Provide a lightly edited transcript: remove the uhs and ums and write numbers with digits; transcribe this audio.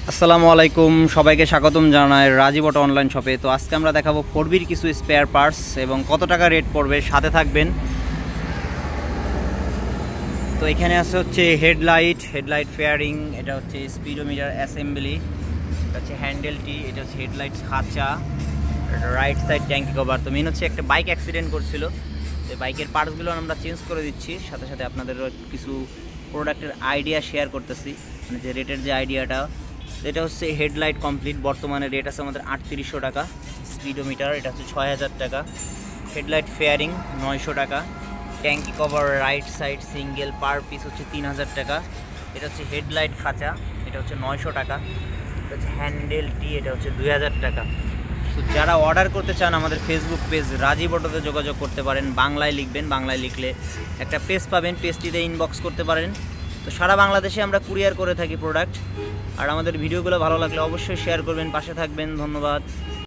আসসালামু আলাইকুম, সবাইকে স্বাগতম জানাই রাজীব অটো অনলাইন শপে। তো আজকে আমরা দেখাবো 4B'র কিছু স্পেয়ার পার্টস এবং কত টাকা রেট পড়বে, সাথে থাকবেন। তো এখানে আছে হচ্ছে হেডলাইট ফেয়ারিং, এটা হচ্ছে স্পিডোমিটার অ্যাসেম্বলি, এটা হচ্ছে হ্যান্ডেলটি, এটা হচ্ছে হেডলাইট খাঁচা, রাইট সাইড ট্যাঙ্কি কভার। তো মেন হচ্ছে একটা বাইক অ্যাক্সিডেন্ট করছিল, তো বাইকের পার্টসগুলো আমরা চেঞ্জ করে দিচ্ছি, সাথে সাথে আপনাদেরও কিছু প্রোডাক্টের আইডিয়া শেয়ার করতেছি, মানে যে রেটের যে আইডিয়াটা। এটা হচ্ছে হেডলাইট কমপ্লিট, বর্তমানে রেট আছে আমাদের 3800 টাকা। স্পিডোমিটার এটা হচ্ছে 6000 টাকা। হেডলাইট ফেয়ারিং 900 টাকা। ট্যাঙ্কি cover right side single per piece হচ্ছে 3000 টাকা। এটা হচ্ছে হেডলাইট খাঁচা, এটা হচ্ছে 900 টাকা। এটা হচ্ছে হ্যান্ডেলটি, এটা হচ্ছে 2000 টাকা। তো যারা অর্ডার করতে চান আমাদের ফেসবুক পেজ রাজীব অটোতে যোগাযোগ করতে পারেন। বাংলায় লিখবেন, বাংলায় লিখলে একটা পেজ পাবেন, পেজটিতে ইনবক্স করতে পারেন। তো সারা বাংলাদেশে আমরা কুরিয়ার করে থাকি প্রোডাক্ট। আর আমাদের ভিডিওগুলো ভালো লাগলে অবশ্যই শেয়ার করবেন, পাশে থাকবেন। ধন্যবাদ।